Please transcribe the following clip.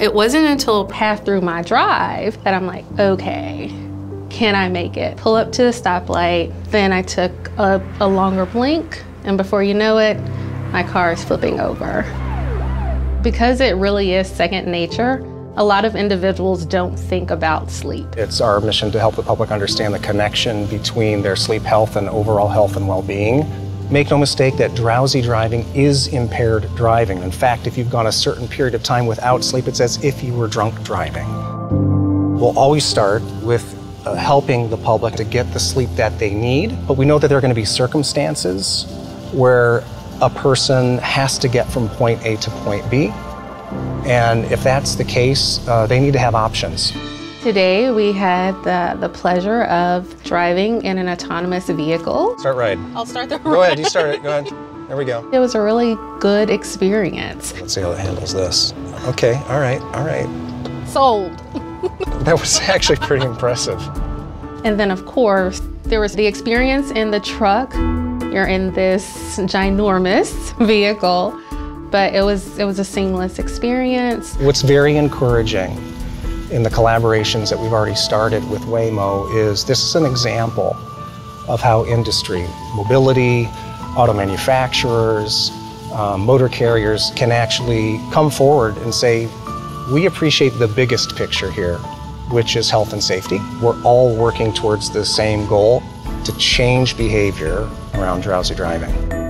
It wasn't until half through my drive that I'm like, okay, can I make it? Pull up to the stoplight, then I took a longer blink, and before you know it, my car is flipping over. Because it really is second nature, a lot of individuals don't think about sleep. It's our mission to help the public understand the connection between their sleep health and overall health and well-being. Make no mistake that drowsy driving is impaired driving. In fact, if you've gone a certain period of time without sleep, it's as if you were drunk driving. We'll always start with helping the public to get the sleep that they need, but we know that there are going to be circumstances where a person has to get from point A to point B. And if that's the case, they need to have options. Today we had the pleasure of driving in an autonomous vehicle. Start ride. I'll start the ride. Go ahead, you start it, go ahead. There we go. It was a really good experience. Let's see how it handles this. Okay, all right, all right. Sold. That was actually pretty impressive. And then of course, there was the experience in the truck. You're in this ginormous vehicle, but it was a seamless experience. What's very encouraging in the collaborations that we've already started with Waymo is this is an example of how industry, mobility, auto manufacturers, motor carriers can actually come forward and say, we appreciate the biggest picture here, which is health and safety. We're all working towards the same goal to change behavior around drowsy driving.